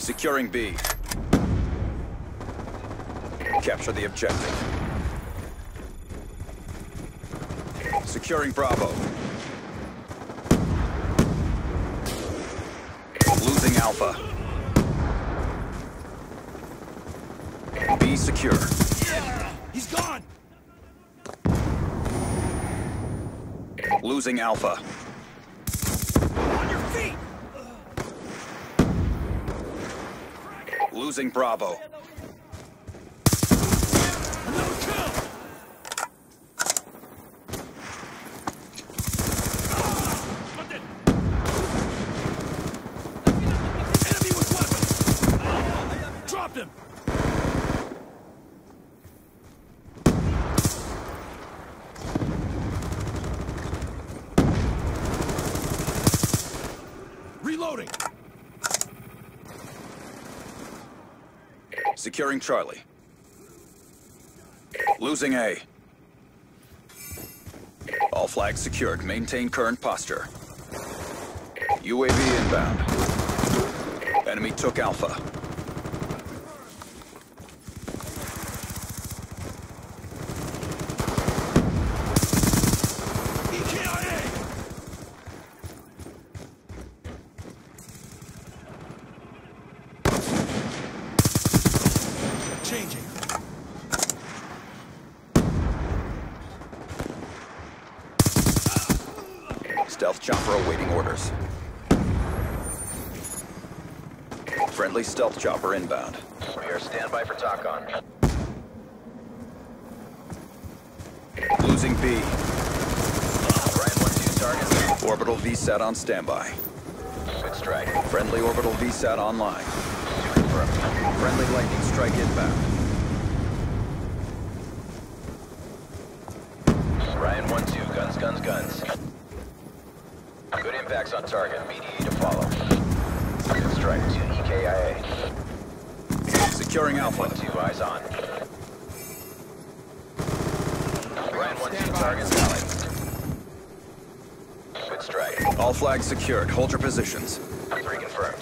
Securing B. Capture the objective. Securing Bravo. Losing Alpha. B secure. Yeah, he's gone! Losing Alpha. On your feet! Losing Bravo. Another kill! Enemy with weapons! Dropped him! Reloading! Securing Charlie. Losing A. All flags secured. Maintain current posture. UAV inbound. Enemy took Alpha. EKIA! Changing. Stealth chopper awaiting orders. Friendly stealth chopper inbound. We are standby for TACON. Losing B. Ryan 1-2 target. Orbital VSAT on standby. Good strike. Friendly orbital VSAT online. Confirmed. Friendly lightning strike inbound. Ryan 1-2, guns, guns, guns. Good impacts on target. BDA to follow. Good strike to EKIA. Securing Alpha. 1-2, eyes on. Ryan 1-2, target valid. Good strike. All flags secured. Hold your positions. 3 confirmed.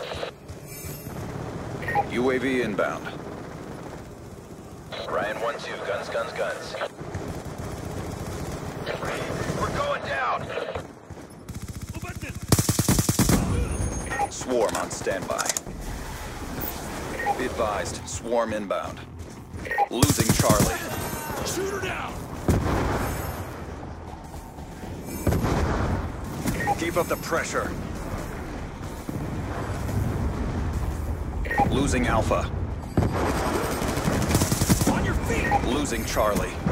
UAV inbound. Ryan 1-2, guns, guns, guns. We're going down! Swarm on standby. Be advised, swarm inbound. Losing Charlie. Shoot her down! Keep up the pressure. Losing Alpha. On your feet! Losing Charlie.